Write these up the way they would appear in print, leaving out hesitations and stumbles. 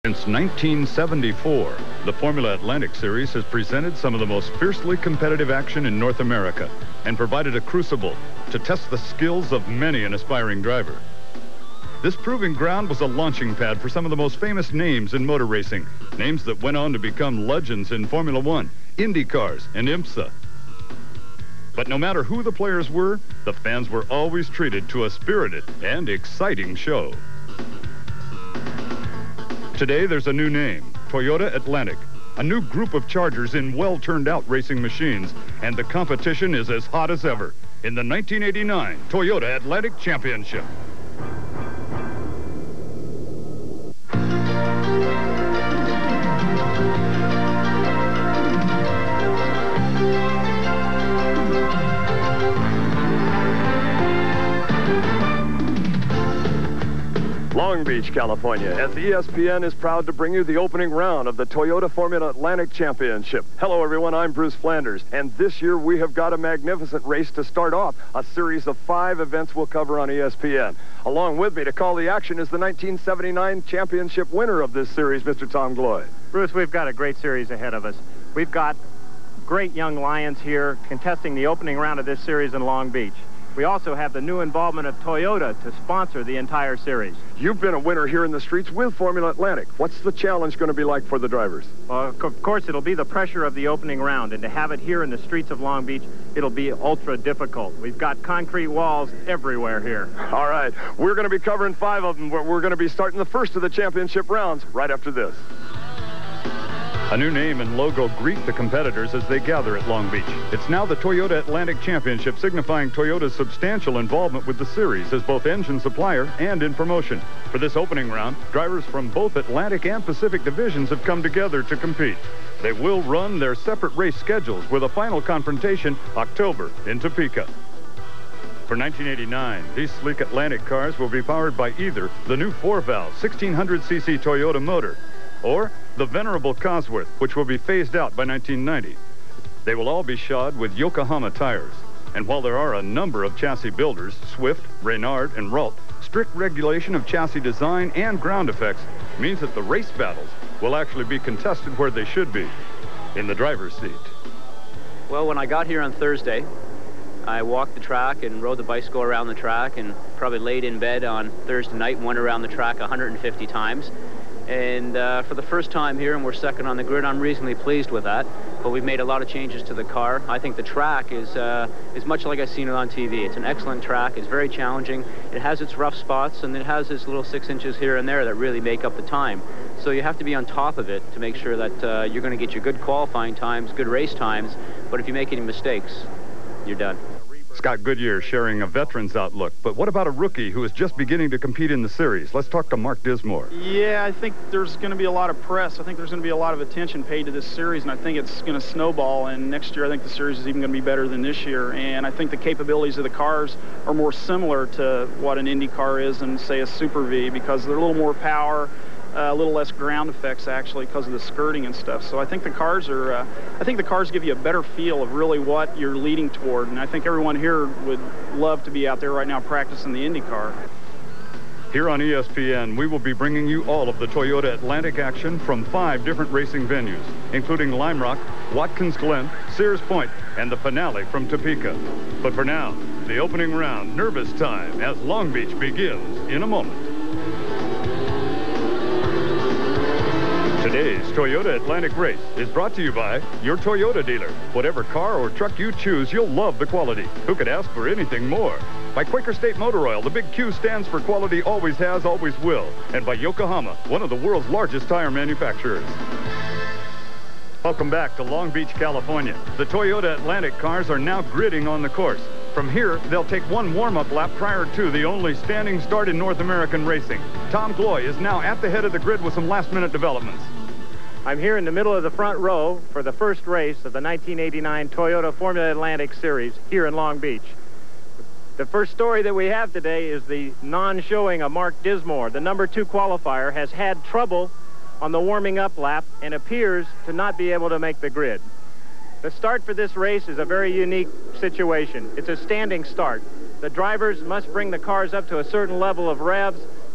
Since 1974, the Formula Atlantic Series has presented some of the most fiercely competitive action in North America and provided a crucible to test the skills of many an aspiring driver. This proving ground was a launching pad for some of the most famous names in motor racing, names that went on to become legends in Formula One, Indy cars, and IMSA. But no matter who the players were, the fans were always treated to a spirited and exciting show. Today, there's a new name, Toyota Atlantic, a new group of chargers in well-turned-out racing machines, and the competition is as hot as ever in the 1989 Toyota Atlantic Championship. Long Beach, California, as ESPN is proud to bring you the opening round of the Toyota Formula Atlantic Championship. Hello, everyone. I'm Bruce Flanders, and this year we have got a magnificent race to start off. A series of 5 events we'll cover on ESPN. Along with me to call the action is the 1979 championship winner of this series, Mr. Tom Gloy. Bruce, we've got a great series ahead of us. We've got great young lions here contesting the opening round of this series in Long Beach. We also have the new involvement of Toyota to sponsor the entire series. You've been a winner here in the streets with Formula Atlantic. What's the challenge going to be like for the drivers? Well, of course, it'll be the pressure of the opening round, and to have it here in the streets of Long Beach, it'll be ultra difficult. We've got concrete walls everywhere here. All right, we're going to be covering 5 of them. We're going to be starting the first of the championship rounds right after this. A new name and logo greet the competitors as they gather at Long Beach. It's now the Toyota Atlantic Championship, signifying Toyota's substantial involvement with the series as both engine supplier and in promotion. For this opening round, drivers from both Atlantic and Pacific divisions have come together to compete. They will run their separate race schedules with a final confrontation October in Topeka. For 1989, these sleek Atlantic cars will be powered by either the new 4-valve 1600cc Toyota motor or the venerable Cosworth, which will be phased out by 1990. They will all be shod with Yokohama tires. And while there are a number of chassis builders, Swift, Reynard, and Ralt, strict regulation of chassis design and ground effects means that the race battles will actually be contested where they should be, in the driver's seat. Well, when I got here on Thursday, I walked the track and rode the bicycle around the track and probably laid in bed on Thursday night and went around the track 150 times. And for the first time here, and we're second on the grid, I'm reasonably pleased with that. But we've made a lot of changes to the car. I think the track is much like I've seen it on TV. It's an excellent track. It's very challenging. It has its rough spots, and it has its little 6 inches here and there that really make up the time. So you have to be on top of it to make sure that you're going to get your good qualifying times, good race times. But if you make any mistakes, you're done. Scott Goodyear sharing a veteran's outlook. But what about a rookie who is just beginning to compete in the series? Let's talk to Mark Dismore. Yeah, I think there's going to be a lot of press. I think there's going to be a lot of attention paid to this series, and I think it's going to snowball. And next year, I think the series is even going to be better than this year. And I think the capabilities of the cars are more similar to what an Indy car is and, say, a Super V, because they're a little more power, a little less ground effects actually because of the skirting and stuff. So I think the cars are, give you a better feel of really what you're leading toward. And I think everyone here would love to be out there right now practicing the Indy car. Here on ESPN, we will be bringing you all of the Toyota Atlantic action from 5 different racing venues, including Lime Rock, Watkins Glen, Sears Point, and the finale from Topeka. But for now, the opening round, nervous time as Long Beach begins in a moment. Today's Toyota Atlantic race is brought to you by your Toyota dealer. Whatever car or truck you choose, you'll love the quality. Who could ask for anything more? By Quaker State Motor Oil, the big Q stands for quality, always has, always will. And by Yokohama, one of the world's largest tire manufacturers. Welcome back to Long Beach, California. The Toyota Atlantic cars are now gridding on the course. From here, they'll take one warm-up lap prior to the only standing start in North American racing. Tom Gloy is now at the head of the grid with some last-minute developments. I'm here in the middle of the front row for the first race of the 1989 Toyota Formula Atlantic Series here in Long Beach. The first story that we have today is the non-showing of Mark Dismore. The number 2 qualifier has had trouble on the warming-up lap and appears to not be able to make the grid. The start for this race is a very unique situation. It's a standing start. The drivers must bring the cars up to a certain level of revs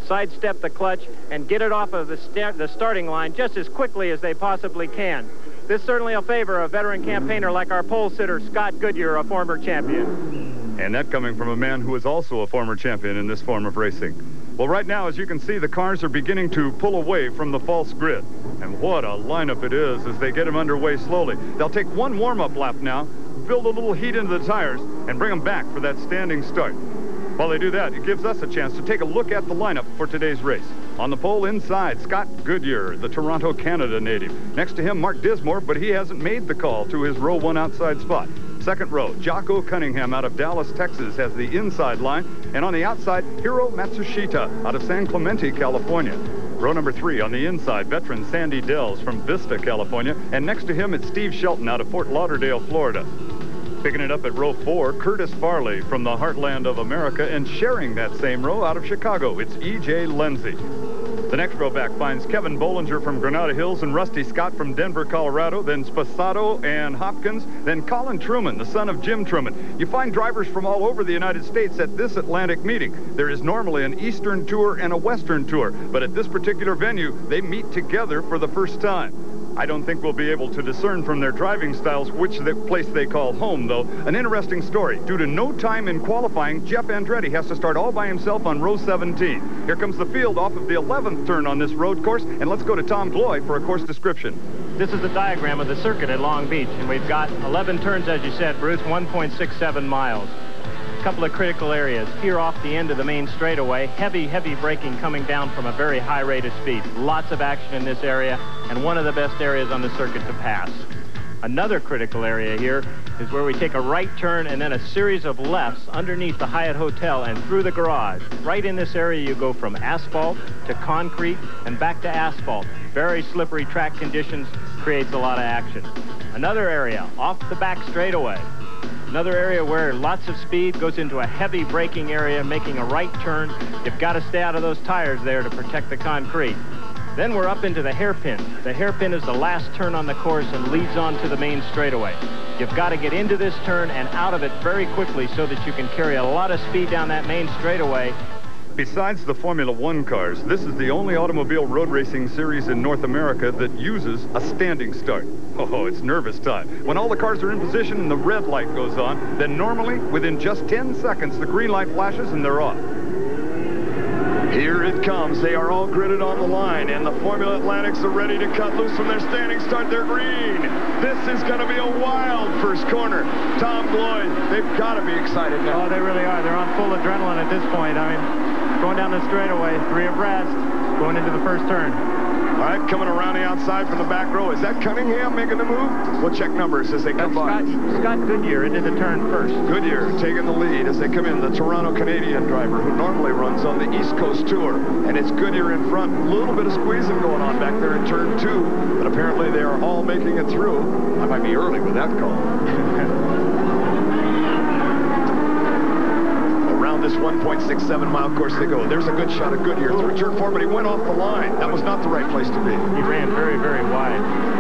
sidestep the clutch, and get it off of the starting line just as quickly as they possibly can. This certainly will favor a veteran campaigner like our pole sitter, Scott Goodyear, a former champion. And that coming from a man who is also a former champion in this form of racing. Well, right now, as you can see, the cars are beginning to pull away from the false grid. And what a lineup it is as they get them underway slowly. They'll take one warm-up lap now, build a little heat into the tires, and bring them back for that standing start. While they do that, it gives us a chance to take a look at the lineup for today's race. On the pole inside, Scott Goodyear, the Toronto, Canada native. Next to him, Mark Dismore, but he hasn't made the call to his row 1 outside spot. Second row, Jocko Cunningham out of Dallas, Texas, has the inside line. And on the outside, Hiro Matsushita out of San Clemente, California. Row number 3 on the inside, veteran Sandy Dells from Vista, California. And next to him, it's Steve Shelton out of Fort Lauderdale, Florida. Picking it up at row 4, Curtis Farley from the heartland of America, and sharing that same row out of Chicago, it's E.J. Lindsay. The next row back finds Kevin Bollinger from Granada Hills and Rusty Scott from Denver, Colorado, then Spasato and Hopkins, then Colin Truman, the son of Jim Truman. You find drivers from all over the United States at this Atlantic meeting. There is normally an Eastern tour and a Western tour, but at this particular venue, they meet together for the first time. I don't think we'll be able to discern from their driving styles which place they call home, though. An interesting story. Due to no time in qualifying, Jeff Andretti has to start all by himself on row 17. Here comes the field off of the 11th turn on this road course, and let's go to Tom Gloy for a course description. This is a diagram of the circuit at Long Beach, and we've got 11 turns, as you said, Bruce, 1.67 miles. Couple of critical areas. Here off the end of the main straightaway, heavy braking coming down from a very high rate of speed. Lots of action in this area, and one of the best areas on the circuit to pass. Another critical area here is where we take a right turn and then a series of lefts underneath the Hyatt Hotel and through the garage. Right in this area, you go from asphalt to concrete and back to asphalt. Very slippery track conditions, creates a lot of action. Another area off the back straightaway. Another area where lots of speed goes into a heavy braking area, making a right turn. You've got to stay out of those tires there to protect the concrete. Then we're up into the hairpin. The hairpin is the last turn on the course and leads on to the main straightaway. You've got to get into this turn and out of it very quickly so that you can carry a lot of speed down that main straightaway. Besides the Formula One cars, this is the only automobile road racing series in North America that uses a standing start. Oh, it's nervous time. When all the cars are in position and the red light goes on, then normally, within just 10 seconds, the green light flashes and they're off. Here it comes. They are all gridded on the line, and the Formula Atlantics are ready to cut loose from their standing start. They're green. This is going to be a wild first corner. Tom Gloy, they've got to be excited now. Oh, they really are. They're on full adrenaline at this point. I mean, going down the straightaway, 3 abreast, going into the first turn. All right, coming around the outside from the back row. Is that Cunningham making the move? We'll check numbers as they come by. Scott Goodyear into the turn first. Goodyear taking the lead as they come in. The Toronto Canadian driver who normally runs on the East Coast Tour. And it's Goodyear in front. A little bit of squeezing going on back there in turn 2. But apparently they are all making it through. I might be early with that call. This 1.67 mile course they go. There's a good shot of Goodyear through turn 4, but he went off the line. That was not the right place to be. He ran very wide.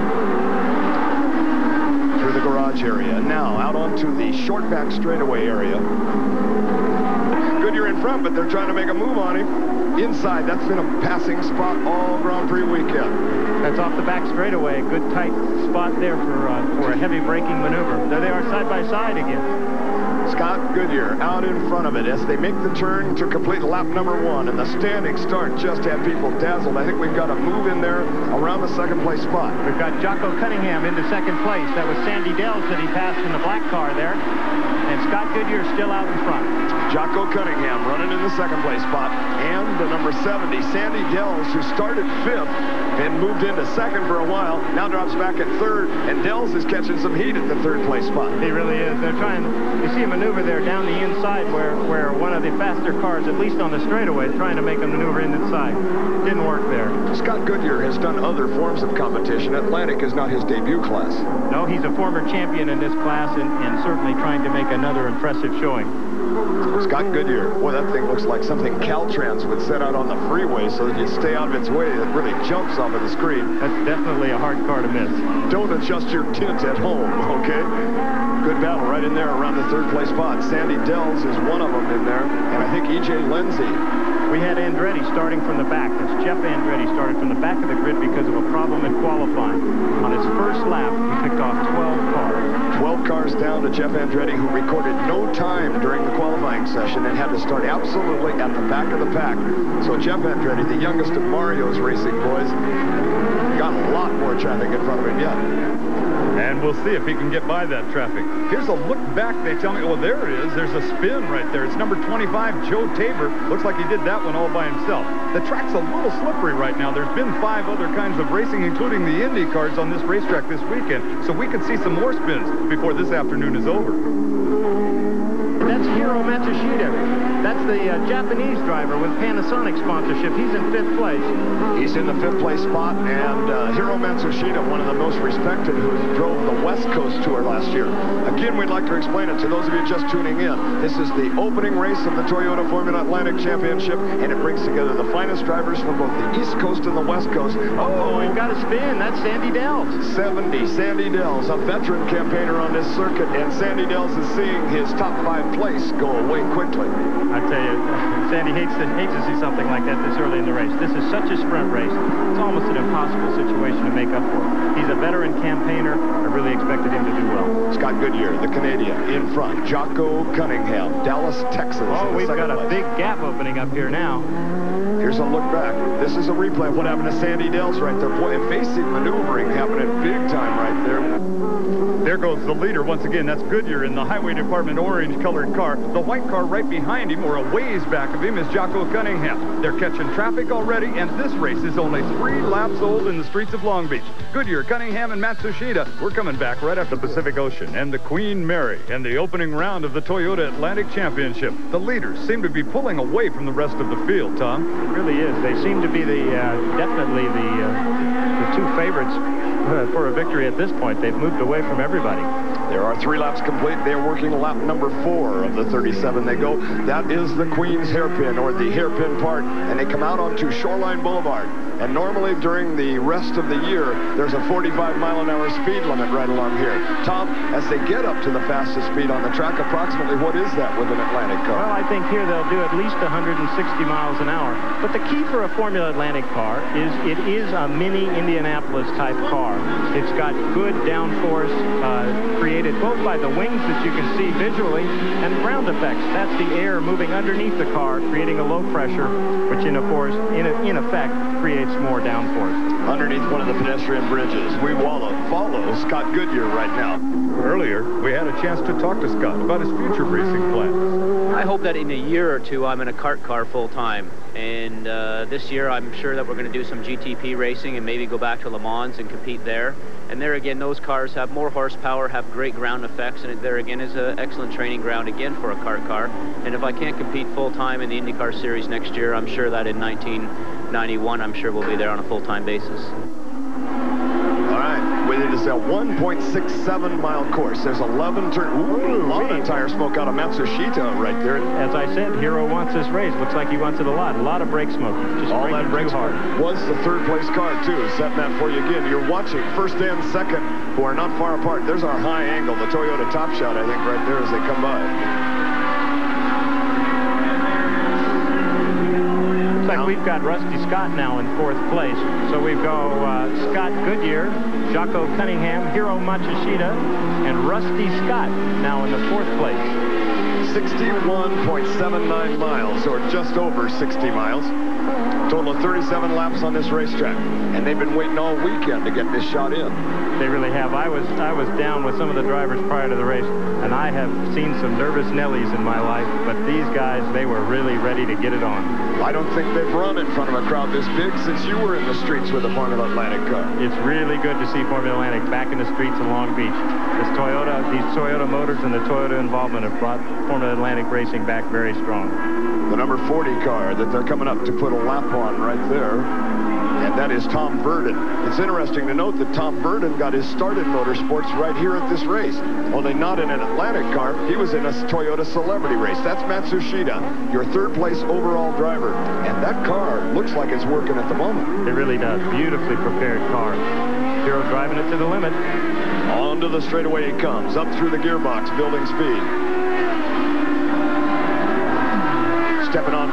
Through the garage area. Now out onto the short back straightaway area. Goodyear in front, but they're trying to make a move on him. Inside, that's been a passing spot all Grand Prix weekend. That's off the back straightaway. A good tight spot there for a heavy braking maneuver. There they are side by side again. Scott Goodyear out in front of it as they make the turn to complete lap number 1. And the standing start just had people dazzled. I think we've got a move in there around the second place spot. We've got Jocko Cunningham into second place. That was Sandy Dells that he passed in the black car there. And Scott Goodyear still out in front. Jocko Cunningham running in the second place spot. And the number 70, Sandy Dells, who started 5th and moved into 2nd for a while, now drops back at 3rd. And Dells is catching some heat at the 3rd place spot. He really is. They're trying, you see him maneuver there down the inside where one of the faster cars, at least on the straightaway, is trying to make a maneuver inside. Didn't work there. Scott Goodyear has done other forms of competition. Atlantic is not his debut class. No, he's a former champion in this class and certainly trying to make another impressive showing. Scott Goodyear, boy, that thing looks like something Caltrans would set out on the freeway so that you stay out of its way. It really jumps off of the screen. That's definitely a hard car to miss. Don't adjust your tint at home, okay? Good battle right in there around the 3rd place spot. Sandy Dells is one of them in there, and I think E.J. Lindsay We had Andretti starting from the back. That's Jeff Andretti started from the back of the grid because of a problem in qualifying. On his first lap, he picked off 12 cars. 12 cars down to Jeff Andretti, who recorded no time during the qualifying session and had to start absolutely at the back of the pack. So Jeff Andretti, the youngest of Mario's racing boys, got a lot more traffic in front of him yet. And we'll see if he can get by that traffic. Here's a look back. They tell me, well, there it is. There's a spin right there. It's number 25, Joe Tabor. Looks like he did that one all by himself. The track's a little slippery right now. There's been 5 other kinds of racing, including the Indy cars on this racetrack this weekend. So we could see some more spins before this afternoon is over. That's Hiro Matsushita. That's the Japanese driver with Panasonic sponsorship. He's in 5th place. He's in the 5th place spot, and Hiro Matsushita, one of the most respected, who drove the West Coast Tour last year. Again, we'd like to explain it to those of you just tuning in. This is the opening race of the Toyota Formula Atlantic Championship, and it brings together the finest drivers from both the East Coast and the West Coast. Oh, we've got a spin. That's Sandy Dells. 70, Sandy Dells, a veteran campaigner on this circuit, and Sandy Dells is seeing his top 5 place go away quickly. I tell you, Sandy hates to see something like that this early in the race. This is such a sprint race. It's almost an impossible situation to make up for. He's a veteran campaigner. I really expected him to do well. Scott Goodyear, the Canadian, in front. Jocko Cunningham, Dallas, Texas. Oh, we've got a big gap opening up here now. Here's a look back. This is a replay of what happened to Sandy Dells right there. Boy, evasive maneuvering happening big time right there. There goes the leader once again. That's Goodyear in the Highway Department orange-colored car. The white car right behind him, or a ways back of him, is Jocko Cunningham. They're catching traffic already, and this race is only 3 laps old in the streets of Long Beach. Goodyear, Cunningham, and Matsushita. We're coming back right after the Pacific Ocean and the Queen Mary and the opening round of the Toyota Atlantic Championship. The leaders seem to be pulling away from the rest of the field, Tom. It really is. They seem to be definitely the 2 favorites for a victory at this point. They've moved away from everybody. There are 3 laps complete. They're working lap number 4 of the 37 they go. That is the Queen's Hairpin, or the hairpin part, and they come out onto Shoreline Boulevard. And normally during the rest of the year, there's a 45-mile-an-hour speed limit right along here. Tom, as they get up to the fastest speed on the track, approximately what is that with an Atlantic car? Well, I think here they'll do at least 160 miles an hour. But the key for a Formula Atlantic car is it is a mini Indianapolis-type car. It's got good downforce created both by the wings that you can see visually and ground effects. That's the air moving underneath the car, creating a low pressure, which in effect creates more downforce. Underneath one of the pedestrian bridges, we follow Scott Goodyear right now. Earlier, we had a chance to talk to Scott about his future racing plans. I hope that in a year or 2 I'm in a kart car full-time. And this year I'm sure that we're going to do some GTP racing and maybe go back to Le Mans and compete there. And there again, those cars have more horsepower, have great ground effects, and there again is an excellent training ground again for a kart car. And if I can't compete full-time in the IndyCar Series next year, I'm sure that in 1991, I'm sure we'll be there on a full-time basis. All right, with it is a 1.67-mile course. There's 11 turns. Ooh, a lot of tire smoke out of Matsushita right there. As I said, Hiro wants this race. Looks like he wants it a lot. A lot of brake smoke. Just all that brake smoke was the 3rd place car, too. Setting that for you again. You're watching first and second, who are not far apart. There's our high angle, the Toyota Top Shot, I think, right there as they come by. Looks like we've got Rusty Scott now in 4th place. So we go Scott Goodyear, Jocko Cunningham, Hiro Matsushita, and Rusty Scott now in the 4th place. 61.79 miles, or just over 60 miles. Total of 37 laps on this racetrack, and they've been waiting all weekend to get this shot in. They really have. I was down with some of the drivers prior to the race, and I have seen some nervous Nellies in my life, but these guys, they were really ready to get it on. I don't think they've run in front of a crowd this big since you were in the streets with a Formula Atlantic car. It's really good to see Formula Atlantic back in the streets of Long Beach. These Toyota motors and the Toyota involvement have brought Formula Atlantic racing back very strong. The number 40 car that they're coming up to put a lap on right there, and that is Tom Verdon. It's interesting to note that Tom Verdon got his start in motorsports right here at this race. Only not in an Atlantic car. He was in a Toyota Celebrity race. That's Matsushita, your 3rd place overall driver. And that car looks like it's working at the moment. It really does. Beautifully prepared car. Hiro driving it to the limit. Onto the straightaway he comes, up through the gearbox, building speed. Stepping on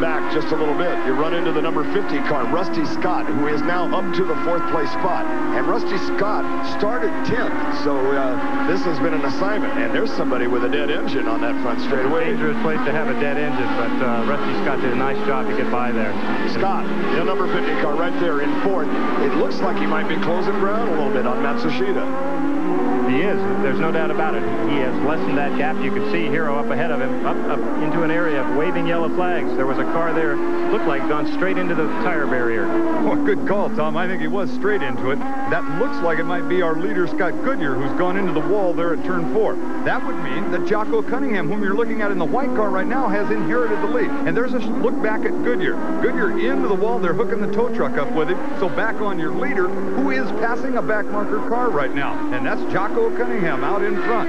back just a little bit. You run into the number 50 car, Rusty Scott, who is now up to the 4th place spot. And Rusty Scott started 10th, so this has been an assignment. And there's somebody with a dead engine on that front straightaway. Dangerous place to have a dead engine, but Rusty Scott did a nice job to get by there. Scott, the number 50 car right there in 4th. It looks like he might be closing ground a little bit on Matsushita. He is. There's no doubt about it. He has lessened that gap. You can see Hiro up ahead of him, up into an area of waving yellow flags. There was a car there, looked like gone straight into the tire barrier. Oh, good call, Tom. I think he was straight into it. That looks like it might be our leader, Scott Goodyear, who's gone into the wall there at turn 4. That would mean that Jocko Cunningham, whom you're looking at in the white car right now, has inherited the lead. And there's a look back at Goodyear. Goodyear into the wall. They're hooking the tow truck up with him. So back on your leader, who is passing a back marker car right now. And that's Jocko Cunningham out in front.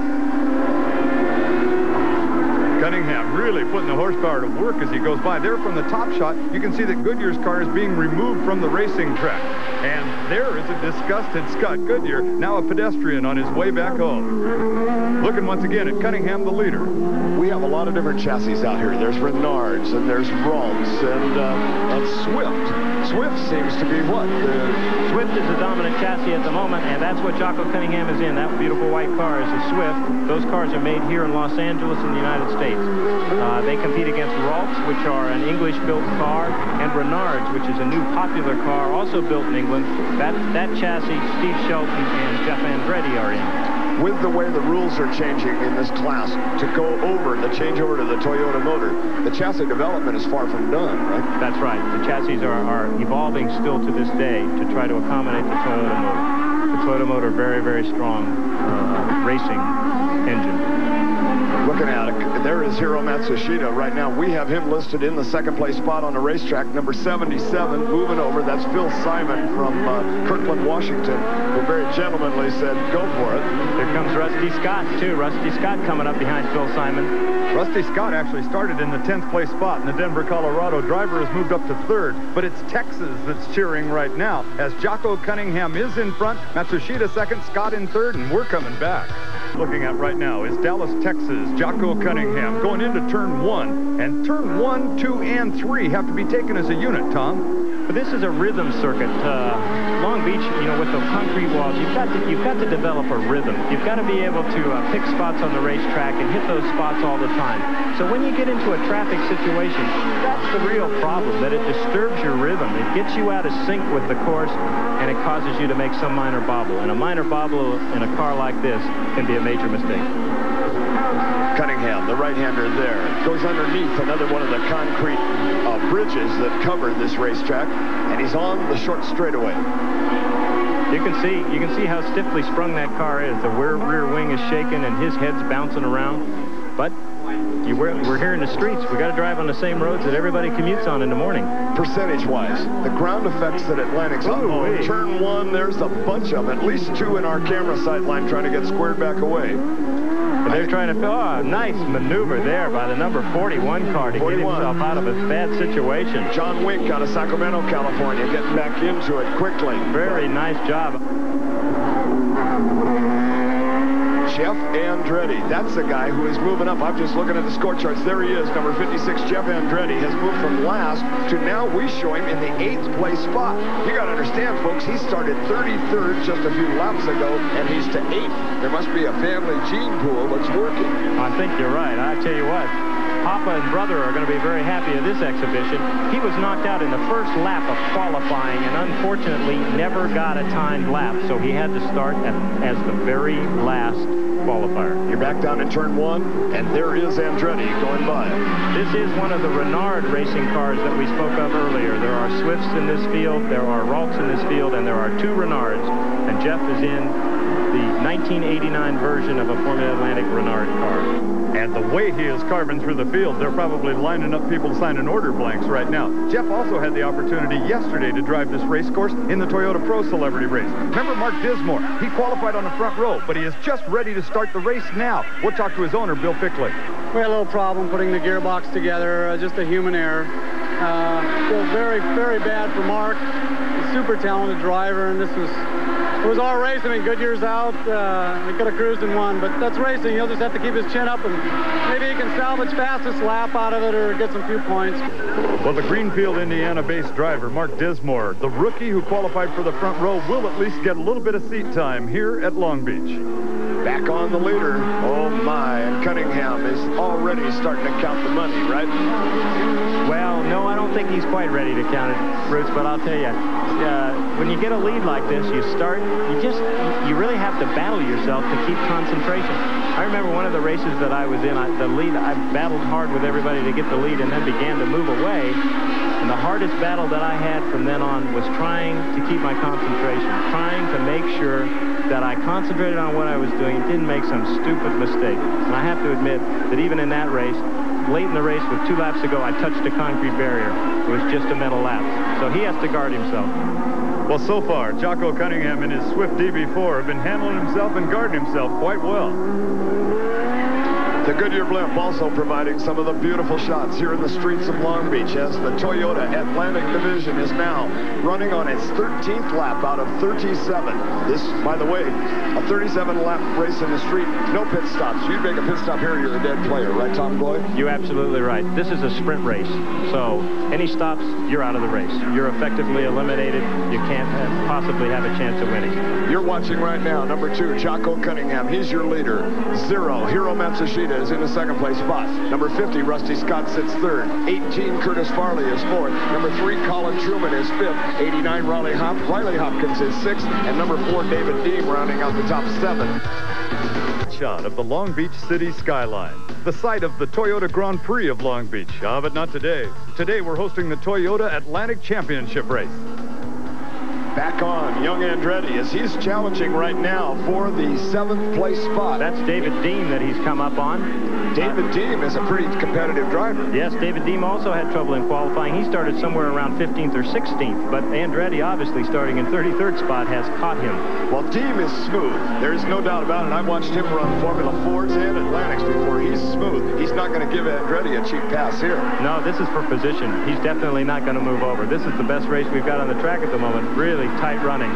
Cunningham really putting the horsepower to work as he goes by. There from the top shot, you can see that Goodyear's car is being removed from the racing track. And there is a disgusted Scott Goodyear, now a pedestrian on his way back home. Looking once again at Cunningham, the leader. We have a lot of different chassis out here. There's Renards, and there's Ralts, and Swift. Swift seems to be what? Swift is the dominant chassis at the moment, and that's what Jocko Cunningham is in. That beautiful white car is a Swift. Those cars are made here in Los Angeles in the United States. They compete against Ralts, which are an English-built car, and Renards, which is a new popular car, also built in England. That chassis, Steve Shelton and Jeff Andretti are in. With the way the rules are changing in this class to go over, the changeover to the Toyota motor, the chassis development is far from done, right? That's right. The chassis are evolving still to this day to try to accommodate the Toyota motor. The Toyota motor, very, very strong racing engine. Looking at it, there is Hiro Matsushita. Right now, we have him listed in the 2nd place spot on the racetrack, number 77, moving over. That's Phil Simon from Kirkland, Washington, who very gentlemanly said, go for it. Here comes Rusty Scott, too. Rusty Scott coming up behind Phil Simon. Rusty Scott actually started in the 10th place spot, and the Denver, Colorado driver has moved up to 3rd. But it's Texas that's cheering right now, as Jocko Cunningham is in front, Matsushita 2nd, Scott in 3rd, and we're coming back. Looking at right now is Dallas, Texas, Jocko Cunningham going into turn 1, and turn 1, 2, and 3 have to be taken as a unit, Tom. But this is a rhythm circuit. Long Beach, you know, with the concrete walls, you've got to develop a rhythm. You've got to be able to pick spots on the racetrack and hit those spots all the time. So when you get into a traffic situation, that's the real problem, that it disturbs your rhythm. It gets you out of sync with the course, and it causes you to make some minor bobble. And a minor bobble in a car like this can be a major mistake. Cunningham, the right-hander there, goes underneath another one of the concrete bridges that cover this racetrack, and he's on the short straightaway. You can see how stiffly sprung that car is. The rear wing is shaking and his head's bouncing around. But we're here in the streets. We got to drive on the same roads that everybody commutes on in the morning. Percentage-wise, the ground effects at Atlantic's. Oh, turn 1, there's a bunch of them. At least 2 in our camera sight line trying to get squared back away. And they're trying to, nice maneuver there by the number 41 car to get himself out of a bad situation. John Wink out of Sacramento, California, getting back into it quickly. Very nice job. Jeff Andretti, that's the guy who is moving up. I'm just looking at the score charts. There he is, number 56, Jeff Andretti, has moved from last to now we show him in the 8th place spot. You got to understand, folks, he started 33rd just a few laps ago, and he's to 8th. There must be a family gene pool that's working. I think you're right. I tell you what, Papa and brother are going to be very happy at this exhibition. He was knocked out in the first lap of qualifying and unfortunately never got a timed lap, so he had to start as the very last qualifier. You're back down in turn 1, and there is Andretti going by. This is one of the Renard racing cars that we spoke of earlier. There are Swifts in this field, there are Ralts in this field, and there are 2 Renards, and Jeff is in the 1989 version of a Formula Atlantic Renard car. And the way he is carving through the field, they're probably lining up people signing order blanks right now. Jeff also had the opportunity yesterday to drive this race course in the Toyota Pro Celebrity Race. Remember Mark Dismore? He qualified on the front row, but he is just ready to start the race now. We'll talk to his owner, Bill Fickley. We had a little problem putting the gearbox together, just a human error. Feel very, very bad for Mark. He's a super talented driver, and this was It was all race. I mean, Goodyear's out. He could have cruised and won, but that's racing. He'll just have to keep his chin up, and maybe he can salvage fastest lap out of it or get some few points. Well, the Greenfield, Indiana-based driver, Mark Dismore, the rookie who qualified for the front row, will at least get a little bit of seat time here at Long Beach. Back on the leader. Oh, my. And Cunningham is already starting to count the money, right? Well, no, I don't think he's quite ready to count it, Bruce, but I'll tell you, when you get a lead like this, you really have to battle yourself to keep concentration. I remember one of the races that I was in, I battled hard with everybody to get the lead and then began to move away. And the hardest battle that I had from then on was trying to keep my concentration, trying to make sure that I concentrated on what I was doing, didn't make some stupid mistake. And I have to admit that even in that race, late in the race with 2 laps to go, I touched a concrete barrier. It was just a mental lapse. So he has to guard himself. Well, so far, Jocko Cunningham in his Swift DB4 have been handling himself and guarding himself quite well. The Goodyear blimp also providing some of the beautiful shots here in the streets of Long Beach as the Toyota Atlantic Division is now running on its 13th lap out of 37. This, by the way, a 37-lap race in the street, no pit stops. You make a pit stop here, you're a dead player, right, Tom Gloy? You're absolutely right. This is a sprint race, so any stops, you're out of the race. You're effectively eliminated. You can't possibly have a chance of winning. You're watching right now, number 2, Jocko Cunningham. He's your leader. 0, Hiro Matsushita is in the second place spot. Number 50, Rusty Scott sits third. 18, Curtis Farley is fourth. Number 3, Colin Truman is fifth. 89, Riley Hopkins is sixth. And number 4, David Deem rounding out the top 7. Shot of the Long Beach city skyline, the site of the Toyota Grand Prix of Long Beach. But not today. Today we're hosting the Toyota Atlantic Championship race. Back on young Andretti as he's challenging right now for the 7th place spot. That's David Deem that he's come up on. David Deem is a pretty competitive driver. Yes, David Deem also had trouble in qualifying. He started somewhere around 15th or 16th, but Andretti, obviously starting in 33rd spot, has caught him. Well, Deem is smooth. There's no doubt about it. I've watched him run Formula 4s and Atlantics before. He's smooth. He's not going to give Andretti a cheap pass here. No, this is for position. He's definitely not going to move over. This is the best race we've got on the track at the moment. Really tight running.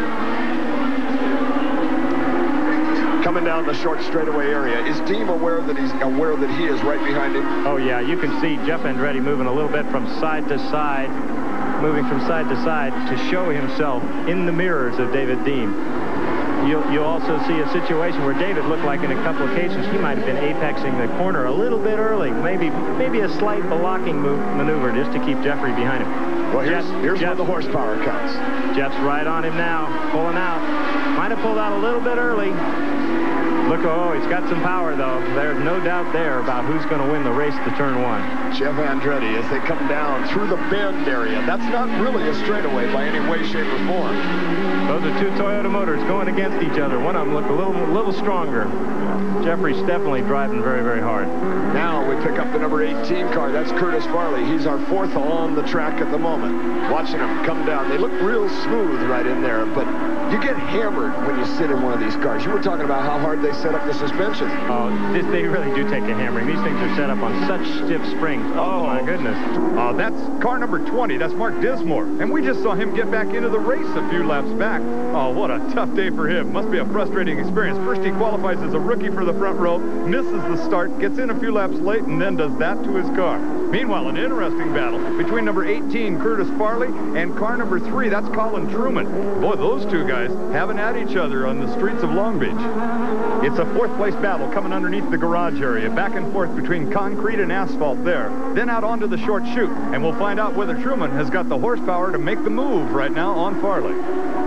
Coming down the short straightaway area. Is Deem aware that he is right behind him? Oh yeah, you can see Jeff Andretti moving a little bit from side to side, moving from side to side to show himself in the mirrors of David Deem. You'll also see a situation where David looked like in a couple of cases he might have been apexing the corner a little bit early, maybe a slight blocking maneuver just to keep Jeffrey behind him. Well, here's where the horsepower counts. Jeff's right on him now, pulling out. Might have pulled out a little bit early. Look, he's got some power, though. There's no doubt there about who's going to win the race to turn 1. Jeff Andretti, as they come down through the bend area. That's not really a straightaway by any way, shape, or form. Those are 2 Toyota motors going against each other. One of them looked a little stronger. Jeffrey's definitely driving very, very hard. Now we pick up the number 18 car. That's Curtis Farley. He's our 4th on the track at the moment. Watching him come down. They look real smooth right in there, but you get hammered when you sit in one of these cars. You were talking about how hard they set up the suspension. Oh, they really do take a hammering. These things are set up on such stiff springs. Oh, my goodness. That's car number 20. That's Mark Dismore. And we just saw him get back into the race a few laps back. Oh, what a tough day for him. Must be a frustrating experience. First, he qualifies as a rookie for the front row, misses the start, gets in a few laps late, and then does that to his car. Meanwhile, an interesting battle between number 18, Curtis Farley, and car number 3, that's Colin Truman. Boy, those 2 guys having at each other on the streets of Long Beach. It's a 4th place battle coming underneath the garage area, back and forth between concrete and asphalt there, then out onto the short chute, and we'll find out whether Truman has got the horsepower to make the move right now on Farley.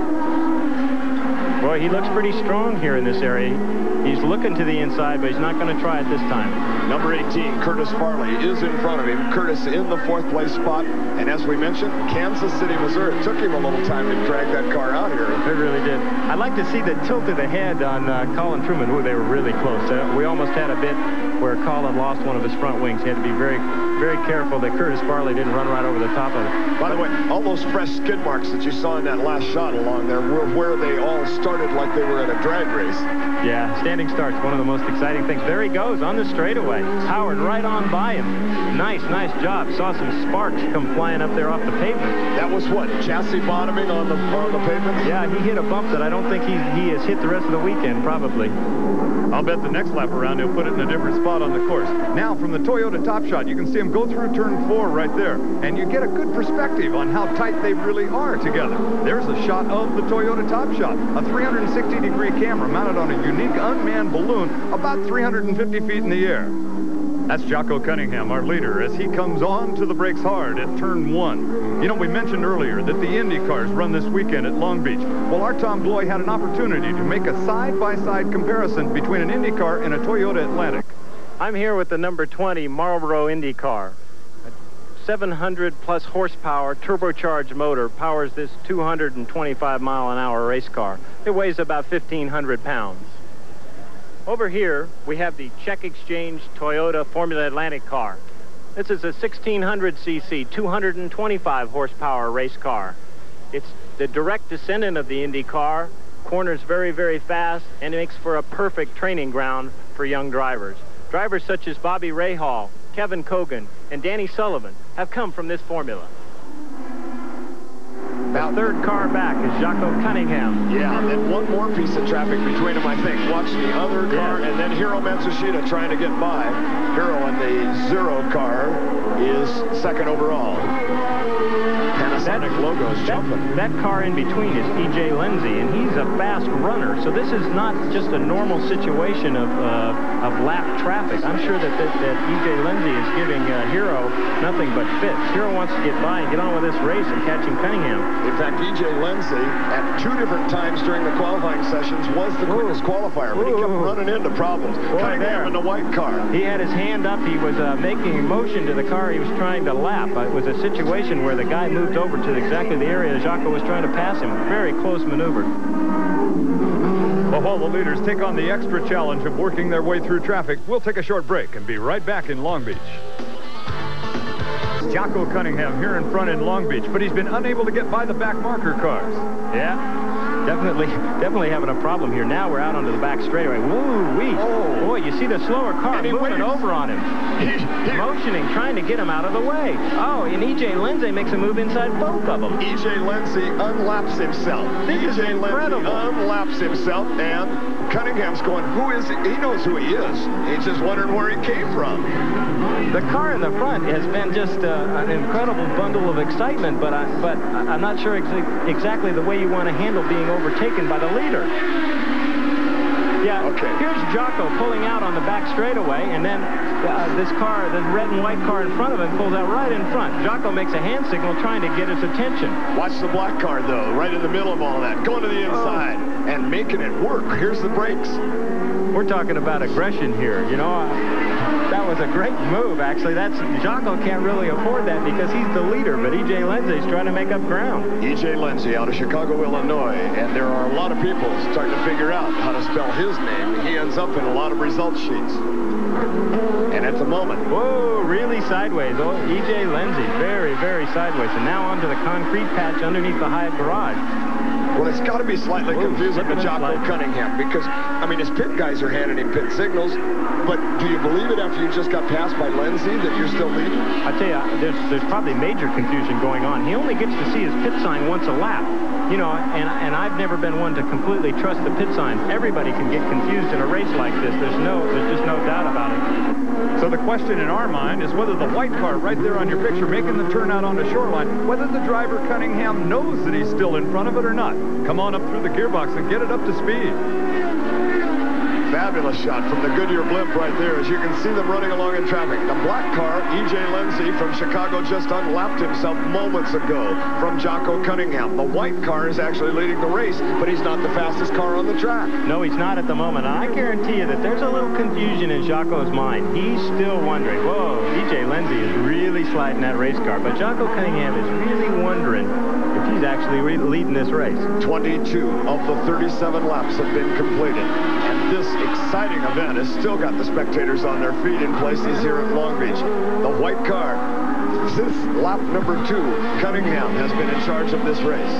Boy, he looks pretty strong here in this area. He's looking to the inside, but he's not going to try it this time. Number 18, Curtis Farley, is in front of him. Curtis in the 4th place spot. And as we mentioned, Kansas City, Missouri. It took him a little time to drag that car out here. It really did. I'd like to see the tilt of the head on Colin Truman. Ooh, they were really close. We almost had a bit where Colin lost one of his front wings. He had to be very very careful that Curtis Farley didn't run right over the top of it. By the way, all those fresh skid marks that you saw in that last shot along there were where they all started like they were at a drag race. Yeah, standing start's one of the most exciting things. There he goes on the straightaway. Howard right on by him. Nice job. Saw some sparks come flying up there off the pavement. That was what, chassis bottoming on the pavement? Yeah, he hit a bump that I don't think he has hit the rest of the weekend, probably. I'll bet the next lap around he'll put it in a different spot on the course. Now, from the Toyota Top Shot, you can see him go through turn 4 right there, and you get a good perspective on how tight they really are together. There's a shot of the Toyota Top Shot, a 360-degree camera mounted on a unique unmanned balloon about 350 feet in the air. That's Jocko Cunningham, our leader, as he comes on to the brakes hard at turn 1. You know, we mentioned earlier that the Indy cars run this weekend at Long Beach. Well, our Tom Gloy had an opportunity to make a side-by-side comparison between an Indy car and a Toyota Atlantic. I'm here with the number 20 Marlboro Indy car. A 700-plus horsepower turbocharged motor powers this 225-mile-an-hour race car. It weighs about 1,500 pounds. Over here, we have the Czech Exchange Toyota Formula Atlantic car. This is a 1,600cc, 225 horsepower race car. It's the direct descendant of the Indy car, corners very fast, and it makes for a perfect training ground for young drivers. Drivers such as Bobby Rahal, Kevin Kogan, and Danny Sullivan have come from this formula. The third car back is Jocko Cunningham. Yeah, and then one more piece of traffic between them, I think. Watch the other car, and then Hiro Matsushita trying to get by. Hiro in the 0 car is second overall. Panasonic logos jumping. That car in between is E.J. Lindsay, and he's a fast runner. So this is not just a normal situation of lap traffic. I'm sure that E.J. Lindsay is giving Hiro nothing but fits. Hiro wants to get by and get on with this race and catching Cunningham. In fact, E.J. Lindsay, at 2 different times during the qualifying sessions, was the quickest qualifier, but he kept running into problems. Cunningham in the white car. He had his hand up. He was making a motion to the car he was trying to lap. It was a situation where the guy moved over to exactly the area Jocko was trying to pass him. Very close maneuver. Well, while the leaders take on the extra challenge of working their way through traffic, we'll take a short break and be right back in Long Beach. Jocko Cunningham here in front in Long Beach, but he's been unable to get by the back marker cars. Yeah, definitely having a problem here. Now we're out onto the back straightaway. Woo-wee. Oh. Boy, you see the slower car moving over on him. Motioning, trying to get him out of the way. Oh, and E.J. Lindsay makes a move inside both of them. E.J. Lindsay unlaps himself. E.J. Lindsay unlaps himself, and Cunningham's going, who is he? He knows who he is. He's just wondering where he came from. The car in the front has been just an incredible bundle of excitement, but I'm not sure exactly the way you want to handle being overtaken by the leader. Yeah, okay. Here's Jocko pulling out on the back straightaway, and then this car, the red and white car in front of him, pulls out right in front. Jocko makes a hand signal trying to get his attention. Watch the black car, though, right in the middle of all that. Going to the inside and making it work. Here's the brakes. We're talking about aggression here, you know. That was a great move, actually. Jocko can't really afford that because he's the leader, but E.J. Lindsay's trying to make up ground. E.J. Lindsay out of Chicago, Illinois, and there are a lot of people starting to figure out how to spell his name. He ends up in a lot of result sheets. And at the moment... Whoa, really sideways. Oh, E.J. Lindsay, very sideways. And now onto the concrete patch underneath the Hyatt garage. Well, it's got to be slightly confusing to Jocko Cunningham because, I mean, his pit guys are handing him pit signals, but do you believe it after you just got passed by Lindsay that you're still leading? I tell you, there's probably major confusion going on. He only gets to see his pit sign once a lap. You know, and I've never been one to completely trust the pit sign. Everybody can get confused in a race like this. There's just no doubt about it. So the question in our mind is whether the white car right there on your picture making the turn out onto Shoreline, whether the driver Cunningham knows that he's still in front of it or not. Come on up through the gearbox and get it up to speed. Fabulous shot from the Goodyear blimp right there as you can see them running along in traffic. The black car, E.J. Lindsay from Chicago, just unlapped himself moments ago from Jocko Cunningham. The white car is actually leading the race, but he's not the fastest car on the track. No, he's not at the moment. And I guarantee you that there's a little confusion in Jocko's mind. He's still wondering, whoa, E.J. Lindsay is really sliding that race car. But Jocko Cunningham is really wondering if he's actually leading this race. 22 of the 37 laps have been completed. And this exciting event has still got the spectators on their feet in places here at Long Beach. The white car, this lap number 2, Cunningham has been in charge of this race.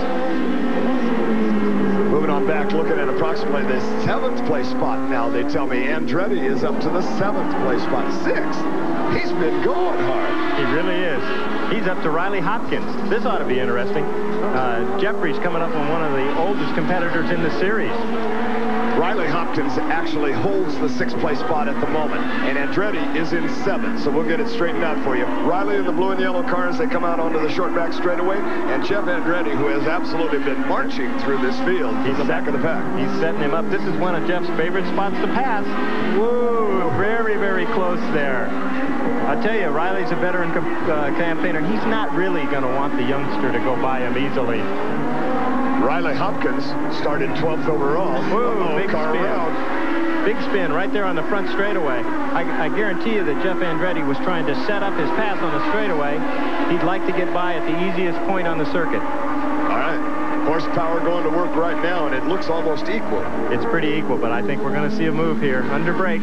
Moving on back, looking at approximately the 7th place spot now, they tell me. Andretti is up to the 7th place spot. 6th. He's been going hard. He really is. He's up to Riley Hopkins. This ought to be interesting. Jeffrey's coming up on one of the oldest competitors in the series. Riley Hopkins actually holds the 6th place spot at the moment, and Andretti is in 7th, so we'll get it straightened out for you. Riley in the blue and yellow car as they come out onto the short back straightaway, and Jeff Andretti, who has absolutely been marching through this field, in the back of the pack. He's setting him up. This is one of Jeff's favorite spots to pass. Whoa, very, very close there. I tell you, Riley's a veteran campaigner. He's not really going to want the youngster to go by him easily. Riley Hopkins started 12th overall. Whoa, big car spin. around. Big spin right there on the front straightaway. I guarantee you that Jeff Andretti was trying to set up his pass on the straightaway. He'd like to get by at the easiest point on the circuit. All right. Horsepower going to work right now, and it looks almost equal. It's pretty equal, but I think we're going to see a move here. Under brakes.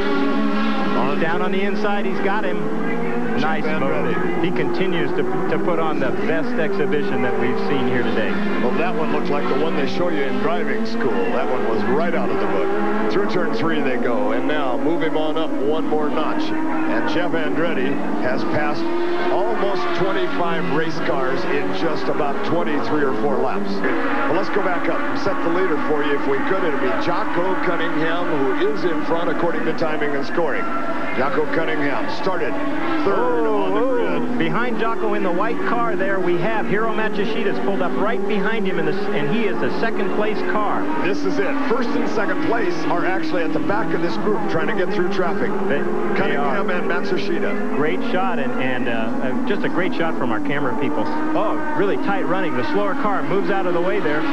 Down on the inside, he's got him. Nice move. He continues to put on the best exhibition that we've seen here today. Well, that one looked like the one they show you in driving school. That one was right out of the book. Through turn 3 they go, and now move him on up one more notch. And Jeff Andretti has passed almost 25 race cars in just about 23 or 4 laps. Well, let's go back up and set the leader for you if we could. It'll be Jocko Cunningham, who is in front according to timing and scoring. Jocko Cunningham started 3rd on the grid. Behind Jocko in the white car there, we have Hiro Matsushita's pulled up right behind him, and he is the 2nd place car. This is it. 1st and 2nd place are actually at the back of this group trying to get through traffic. Cunningham and Matsushita. Great shot, and just a great shot from our camera people. Oh, really tight running. The slower car moves out of the way there.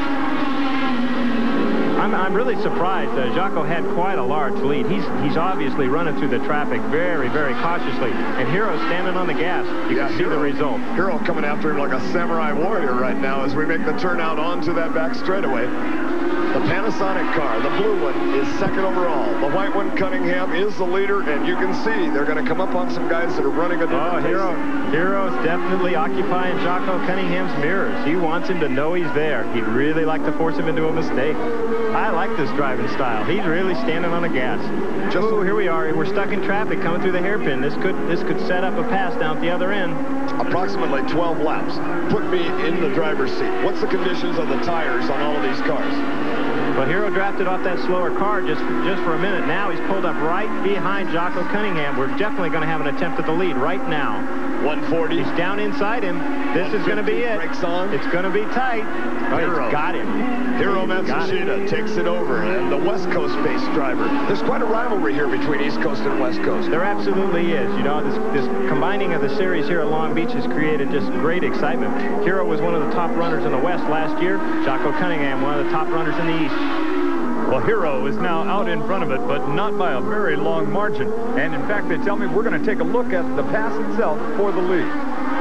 I'm really surprised. Jocko had quite a large lead. He's obviously running through the traffic very, very cautiously. And Hiro's standing on the gas. You can see the result. Hiro coming after him like a samurai warrior right now as we make the turn out onto that back straightaway. The Panasonic car, the blue one, is 2nd overall. The white one, Cunningham, is the leader, and you can see they're going to come up on some guys that are running a different pace. Hiro's definitely occupying Jocko Cunningham's mirrors. He wants him to know he's there. He'd really like to force him into a mistake. I like this driving style. He's really standing on the gas. Here we are. We're stuck in traffic coming through the hairpin. This could set up a pass down at the other end. Approximately 12 laps. Put me in the driver's seat. What's the conditions of the tires on all of these cars? Well, Hiro drafted off that slower car just for a minute. Now he's pulled up right behind Jocko Cunningham. We're definitely going to have an attempt at the lead right now. 140. He's down inside him. This is going to be it. Brakes on. It's going to be tight. Hiro. He's got him. Hiro Matsushita takes it over, and the West Coast-based driver. There's quite a rivalry here between East Coast and West Coast. There absolutely is. You know, this combining of the series here at Long Beach has created just great excitement. Hiro was one of the top runners in the West last year. Jocko Cunningham, one of the top runners in the East. Well, Hiro is now out in front of it, but not by a very long margin. And in fact, they tell me we're going to take a look at the pass itself for the lead.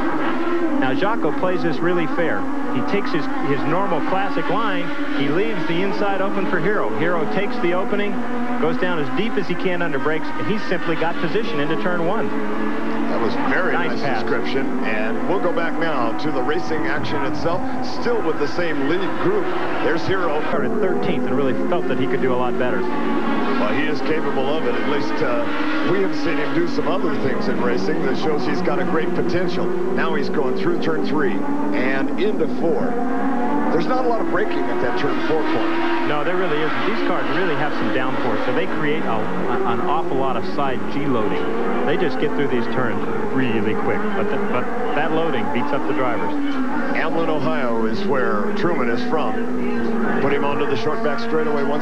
Now, Jocko plays this really fair. He takes his normal classic line. He leaves the inside open for Hiro. Hiro takes the opening, goes down as deep as he can under brakes, and he's simply got position into turn 1. That was very nice description, and we'll go back now to the racing action itself, still with the same lead group. There's Hiro. Started 13th and really felt that he could do a lot better. Well, he is capable of it. At least we have seen him do some other things in racing that shows he's got a great potential. Now he's going through turn 3 and into 4. There's not a lot of braking at that turn 4 corner. No, there really isn't. These cars really have some downforce, so they create an awful lot of side G-loading. They just get through these turns really quick, but that loading beats up the drivers. Amlin, Ohio is where Truman is from. Put him onto the short back straightaway once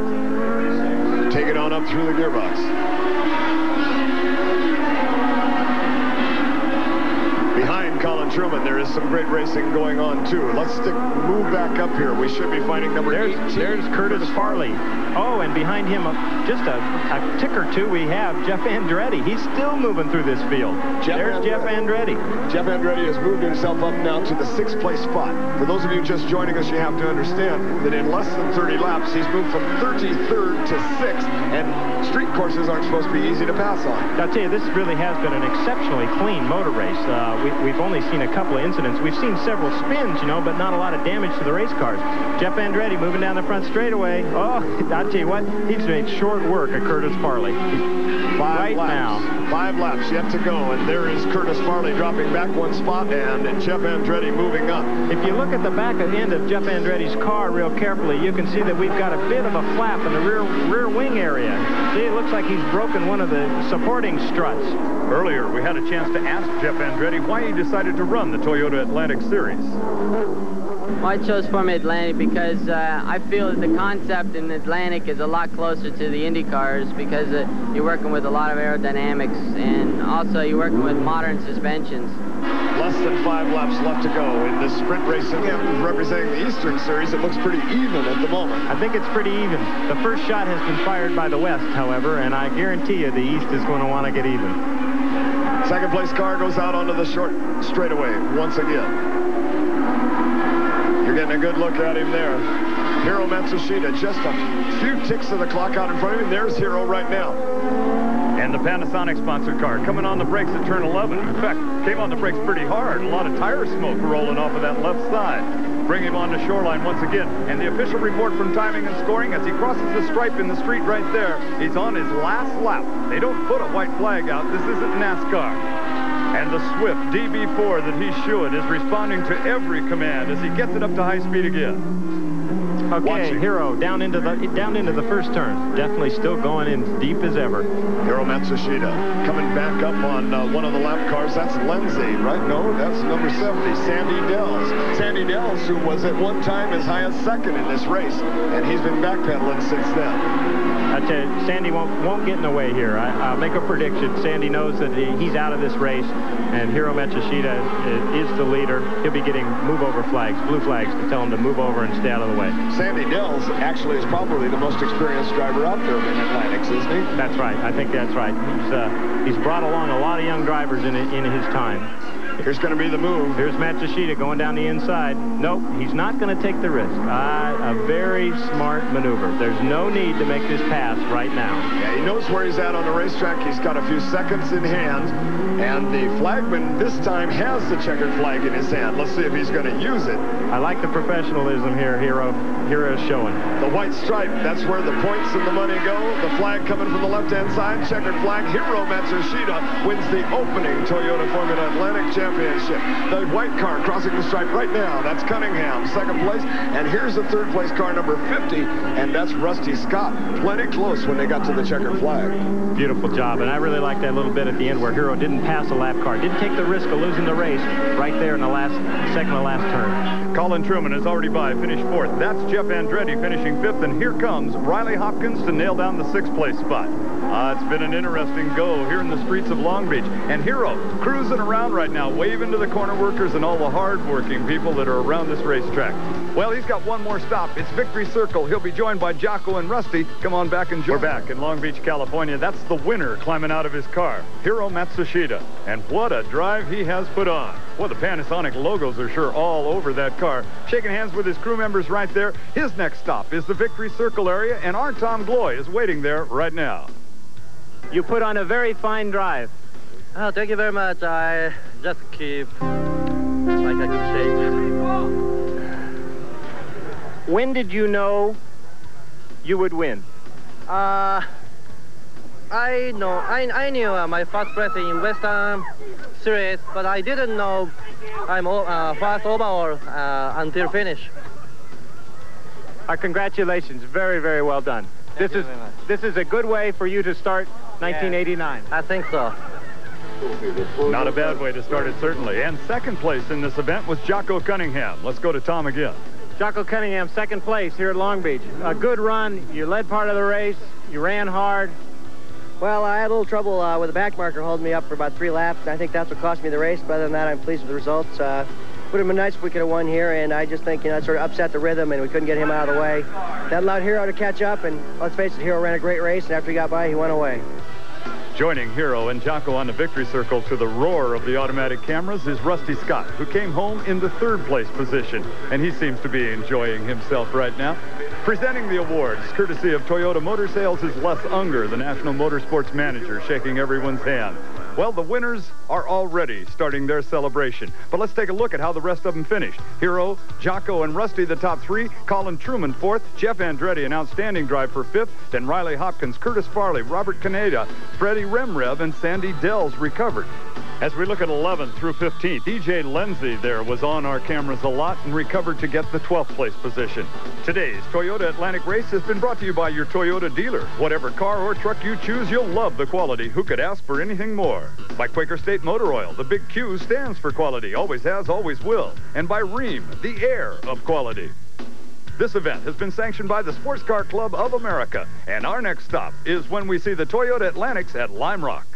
again. Take it on up through the gearbox. Behind Colin Truman, there is some great racing going on, too. Let's move back up here. We should be finding number 18. There's Curtis Farley. Oh, and behind him, just a tick or two, we have Jeff Andretti. He's still moving through this field. There's Jeff Andretti. Jeff Andretti has moved himself up now to the 6th place spot. For those of you just joining us, you have to understand that in less than 30 laps, he's moved from 33rd to 6th, and street courses aren't supposed to be easy to pass on. I'll tell you, this really has been an exceptionally clean motor race. We've only seen a couple of incidents. We've seen several spins, you know, but not a lot of damage to the race cars. Jeff Andretti moving down the front straightaway. Oh, I'll tell you what, he's made short work of Curtis Farley. 5 laps. 5 laps yet to go, and there is Curtis Farley dropping back 1 spot, and Jeff Andretti moving up. If you look at the back end of Jeff Andretti's car real carefully, you can see that we've got a bit of a flap in the rear wing area. See, it looks like he's broken one of the supporting struts. Earlier, we had a chance to ask Jeff Andretti why he decided to run the Toyota Atlantic Series. Well, I chose Formula Atlantic because I feel that the concept in Atlantic is a lot closer to the Indy cars because you're working with a lot of aerodynamics, and also you're working with modern suspensions. Less than 5 laps left to go in this sprint racing. Representing the Eastern Series, it looks pretty even at the moment. I think it's pretty even. The first shot has been fired by the West, however, and I guarantee you the East is going to want to get even. 2nd place car goes out onto the short straightaway once again. You're getting a good look at him there. Hiro Matsushita, just a few ticks of the clock out in front of him. There's Hiro right now. And the Panasonic sponsored car coming on the brakes at turn 11. In fact, came on the brakes pretty hard. A lot of tire smoke rolling off of that left side. Bring him on the shoreline once again. And the official report from timing and scoring as he crosses the stripe in the street right there. He's on his last lap. They don't put a white flag out. This isn't NASCAR. And the swift DB4 that he should is responding to every command as he gets it up to high speed again. Okay, Hiro down into the first turn. Definitely still going in deep as ever. Hiro Matsushita coming back up on one of the lap cars. That's Lindsay, right? No, that's number 70, Sandy Dells. Sandy Dells, who was at one time as high as 2nd in this race, and he's been backpedaling since then. I tell you, Sandy won't get in the way here. I'll make a prediction. Sandy knows that he's out of this race, and Hiro Matsushita is the leader. He'll be getting move-over flags, blue flags, to tell him to move over and stay out of the way. Sandy Dells actually is probably the most experienced driver out there in Atlantics, isn't he? That's right. I think that's right. He's brought along a lot of young drivers in his time. Here's going to be the move. Here's Matsushita going down the inside. Nope, he's not going to take the risk. A very smart maneuver. There's no need to make this pass right now. Yeah, he knows where he's at on the racetrack. He's got a few seconds in hand, and the flagman this time has the checkered flag in his hand. Let's see if he's going to use it. I like the professionalism here, Hiro is showing. The white stripe, that's where the points and the money go. The flag coming from the left-hand side, checkered flag. Hiro Matsushita wins the opening Toyota Formula Atlantic Championship. The white car crossing the stripe right now. That's Cunningham, 2nd place. And here's the 3rd place car, number 50, and that's Rusty Scott. Plenty close when they got to the checkered flag. Beautiful job, and I really like that little bit at the end where Hiro didn't pass a lap car. Didn't take the risk of losing the race right there in the second to last turn. Colin Truman is already by, finished 4th. That's Jeff Andretti finishing 5th, and here comes Riley Hopkins to nail down the 6th place spot. It's been an interesting go here in the streets of Long Beach. And Hiro cruising around right now, waving to the corner workers and all the hard-working people that are around this racetrack. Well, he's got one more stop. It's Victory Circle. He'll be joined by Jocko and Rusty. Come on back and join. We're back in Long Beach, California. That's the winner climbing out of his car, Hiro Matsushita. And what a drive he has put on. Well, the Panasonic logos are sure all over that car. Shaking hands with his crew members right there. His next stop is the Victory Circle area, and our Tom Gloy is waiting there right now. You put on a very fine drive. Oh, thank you very much. I just keep like a good shape. When did you know you would win? I knew my first place in Western Series, but I didn't know I'm first overall until finish. Congratulations. Very, very well done. This is a good way for you to start 1989. I think so. Not a bad way to start it, certainly. And 2nd place in this event was Jocko Cunningham. Let's go to Tom again. Jocko Cunningham, 2nd place here at Long Beach. A good run. You led part of the race. You ran hard. Well, I had a little trouble with the back marker holding me up for about 3 laps, and I think that's what cost me the race. But other than that, I'm pleased with the results. Would have been nice if we could have won here, and I just think, it sort of upset the rhythm, and we couldn't get him out of the way. That allowed Hiro to catch up, and let's face it, Hiro ran a great race, and after he got by, he went away. Joining Hiro and Jocko on the victory circle to the roar of the automatic cameras is Rusty Scott, who came home in the 3rd place position, and he seems to be enjoying himself right now. Presenting the awards, courtesy of Toyota Motor Sales, is Les Unger, the National Motorsports Manager, shaking everyone's hand. Well, the winners are already starting their celebration. But let's take a look at how the rest of them finished. Hiro, Jocko, and Rusty, the top 3. Colin Truman, 4th. Jeff Andretti, an outstanding drive for 5th. Then Riley Hopkins, Curtis Farley, Robert Caneda, Freddie Remrev, and Sandy Dells recovered. As we look at 11th through 15th, E.J. Lindsay there was on our cameras a lot and recovered to get the 12th place position. Today's Toyota Atlantic race has been brought to you by your Toyota dealer. Whatever car or truck you choose, you'll love the quality. Who could ask for anything more? By Quaker State Motor Oil, the big Q stands for quality, always has, always will. And by Rheem, the air of quality. This event has been sanctioned by the Sports Car Club of America. And our next stop is when we see the Toyota Atlantics at Lime Rock.